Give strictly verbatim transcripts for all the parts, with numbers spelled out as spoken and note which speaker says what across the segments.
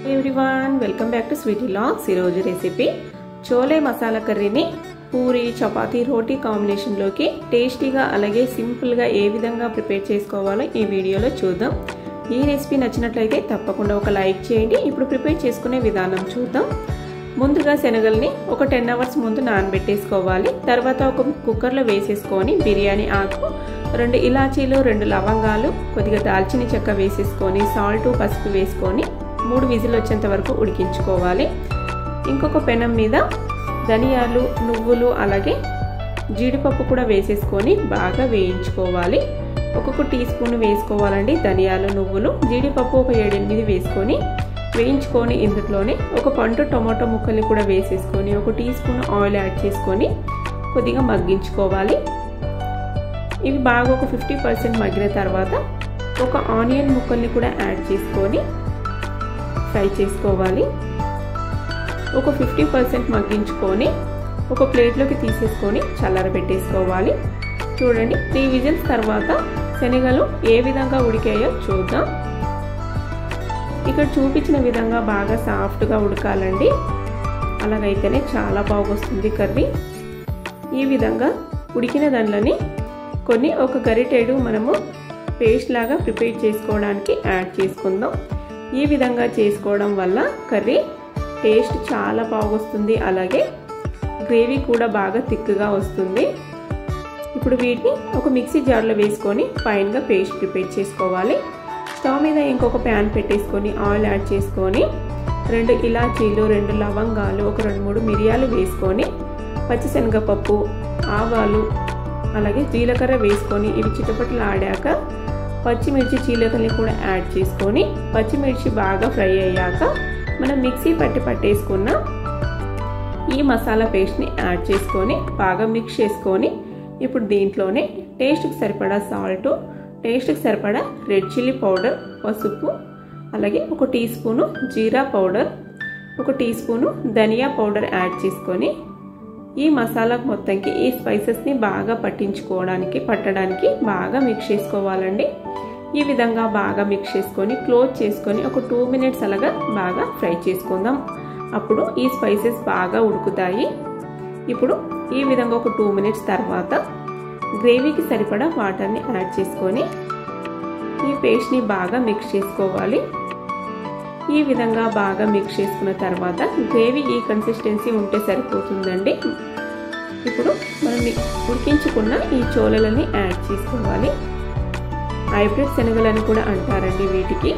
Speaker 1: Everyone welcome back to Sweety vlogs ఈ రోజు recipe chole masala కర్రీని పూరి చపాతీ రోటీ కాంబినేషన్ లోకి టేస్టీగా అలాగే సింపుల్ గా ఏ విధంగా ప్రిపేర్ చేసుకోవాలో ఈ వీడియోలో చూద్దాం। ఈ రెసిపీ నచ్చినట్లయితే తప్పకుండా ఒక లైక్ చేయండి। ఇప్పుడు ప్రిపేర్ చేసుకునే విధానం చూద్దాం। ముందుగా శనగల్ని ఒక టెన్ అవర్స్ ముందు నానబెట్టేసుకోవాలి। తర్వాత ఒక కుక్కర్ లో వేసేసుకొని బిర్యానీ ఆకు, రెండు ఇలాచీలు, రెండు లవంగాలు, కొద్దిగా దాల్చిన చెక్క వేసేసుకొని సాల్ట్ పసుపు వేసుకొని మూడు విజిల్ వచ్చేంత వరకు ఉడికించుకోవాలి। ఇంకొక పెనం మీద ధనియాలు, నువ్వులు అలాగే జీడిపప్పు కూడా వేసేసుకొని బాగా వేయించుకోవాలి। ఒక్కొక్క టీ స్పూన్ వేసుకోవాలండి ధనియాలు, నువ్వులు, జీడిపప్పు ఒక ఏడెనిమిది వేసుకొని వేయించుకొని ఇందులోనే ఒక పండు టొమాటో ముక్కల్ని కూడా వేసేసుకొని ఒక టీ స్పూన్ ఆయిల్ యాడ్ చేసుకొని కొద్దిగా మగ్గించుకోవాలి। ఇవి బాగా ఒక ఫిఫ్టీ పర్సెంట్ మగ్గిన తర్వాత ఒక ఆనియన్ ముక్కల్ని కూడా యాడ్ చేసుకొని ఫ్రై చేసుకోవాలి। ఒక ఫిఫ్టీ పర్సెంట్ మగ్గించుకొని ఒక ప్లేట్లోకి తీసేసుకొని చల్లారబెట్టేసుకోవాలి। చూడండి త్రీ విజిల్స్ తర్వాత శనగలు ఏ విధంగా ఉడికాయో చూద్దాం। ఇక్కడ చూపించిన విధంగా బాగా సాఫ్ట్గా ఉడకాలండి, అలాగైతేనే చాలా బాగొస్తుంది కర్రీ। ఈ విధంగా ఉడికిన దానిలోని కొన్ని ఒక గరిటెడు మనము పేస్ట్ లాగా ప్రిపేర్ చేసుకోవడానికి యాడ్ చేసుకుందాం। ఈ విధంగా చేసుకోవడం వల్ల కర్రీ టేస్ట్ చాలా బాగొస్తుంది, అలాగే గ్రేవీ కూడా బాగా థిక్గా వస్తుంది। ఇప్పుడు వీటిని ఒక మిక్సీ జార్లో వేసుకొని ఫైన్గా పేస్ట్ ప్రిపేర్ చేసుకోవాలి। స్టవ్ మీద ఇంకొక ప్యాన్ పెట్టేసుకొని ఆయిల్ యాడ్ చేసుకొని రెండు ఇలాచీలు, రెండు లవంగాలు, ఒక రెండు మూడు మిరియాలు వేసుకొని పచ్చిశనగపప్పు, ఆవాలు అలాగే జీలకర్ర వేసుకొని ఇవి చిటపటలు ఆడాక పచ్చిమిర్చి చీలికల్ని కూడా యాడ్ చేసుకొని పచ్చిమిర్చి బాగా ఫ్రై అయ్యాక మనం మిక్సీ పట్టి పట్టేసుకున్న ఈ మసాలా పేస్ట్ని యాడ్ చేసుకొని బాగా మిక్స్ చేసుకొని ఇప్పుడు దీంట్లోనే టేస్ట్కి సరిపడా సాల్ట్, టేస్ట్కి సరిపడా రెడ్ చిల్లీ పౌడర్, పసుపు అలాగే ఒక టీ స్పూను జీరా పౌడర్, ఒక టీ స్పూను ధనియా పౌడర్ యాడ్ చేసుకొని ఈ మసాలా మొత్తంకి ఈ స్పైసెస్ని బాగా పట్టించుకోవడానికి పట్టడానికి బాగా మిక్స్ చేసుకోవాలండి। ఈ విధంగా బాగా మిక్స్ చేసుకొని క్లోజ్ చేసుకొని ఒక టూ మినిట్స్ అలాగా బాగా ఫ్రై చేసుకుందాం, అప్పుడు ఈ స్పైసెస్ బాగా ఉడుకుతాయి। ఇప్పుడు ఈ విధంగా ఒక టూ మినిట్స్ తర్వాత గ్రేవీకి సరిపడా వాటర్ని యాడ్ చేసుకొని ఈ పేస్ట్ని బాగా మిక్స్ చేసుకోవాలి। ఈ విధంగా బాగా మిక్స్ చేసుకున్న తర్వాత గ్రేవీ ఈ కన్సిస్టెన్సీ ఉంటే సరిపోతుందండి। ఇప్పుడు మనం ఉడికించుకున్న ఈ చోళలని యాడ్ చేసుకోవాలి। హైబ్రిడ్ శనగలని కూడా అంటారండి వీటికి।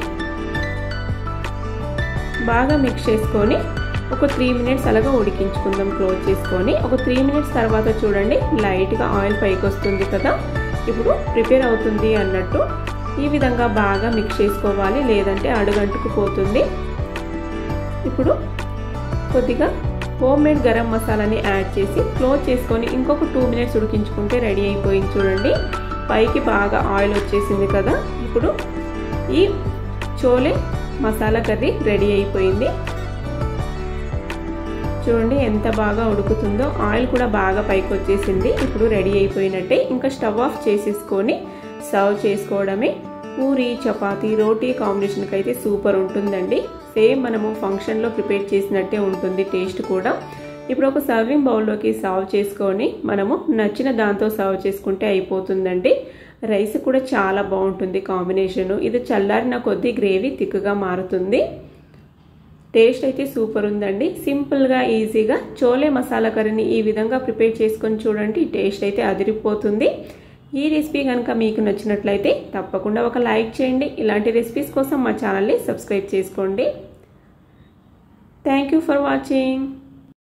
Speaker 1: బాగా మిక్స్ చేసుకొని ఒక త్రీ మినిట్స్ అలాగా ఉడికించుకుందాం క్లోజ్ చేసుకొని। ఒక త్రీ మినిట్స్ తర్వాత చూడండి లైట్గా ఆయిల్ పైకి వస్తుంది కదా, ఇప్పుడు ప్రిపేర్ అవుతుంది అన్నట్టు ఈ విధంగా బాగా మిక్స్ చేసుకోవాలి, లేదంటే అడుగంటుకుపోతుంది। ఇప్పుడు కొద్దిగా హోమ్ మేడ్ గరం మసాలాని యాడ్ చేసి క్లోజ్ చేసుకొని ఇంకొక టూ మినిట్స్ ఉడికించుకుంటే రెడీ అయిపోయింది। చూడండి పైకి బాగా ఆయిల్ వచ్చేసింది కదా, ఇప్పుడు ఈ చోలే మసాలా కర్రీ రెడీ అయిపోయింది। చూడండి ఎంత బాగా ఉడుకుతుందో, ఆయిల్ కూడా బాగా పైకి వచ్చేసింది। ఇప్పుడు రెడీ అయిపోయినట్టే, ఇంకా స్టవ్ ఆఫ్ చేసేసుకొని సర్వ్ చేసుకోవడమే। పూరి చపాతీ రోటీ కాంబినేషన్కి అయితే సూపర్ ఉంటుందండి, సేమ్ మనము ఫంక్షన్లో ప్రిపేర్ చేసినట్టే ఉంటుంది టేస్ట్ కూడా। ఇప్పుడు ఒక సర్వింగ్ బౌల్లోకి సర్వ్ చేసుకొని మనము నచ్చిన దాంతో సర్వ్ చేసుకుంటే అయిపోతుందండి। రైస్ కూడా చాలా బాగుంటుంది కాంబినేషను, ఇది చల్లారిన కొద్దీ గ్రేవీ థిక్గా మారుతుంది। టేస్ట్ అయితే సూపర్ ఉందండి। సింపుల్గా ఈజీగా చోలే మసాలా కర్రీని ఈ విధంగా ప్రిపేర్ చేసుకొని చూడండి, టేస్ట్ అయితే అదిరిపోతుంది। ఈ రెసిపీ కనుక మీకు నచ్చినట్లయితే తప్పకుండా ఒక లైక్ చేయండి। ఇలాంటి రెసిపీస్ కోసం మా ఛానల్ని సబ్స్క్రైబ్ చేసుకోండి। Thank you for watching.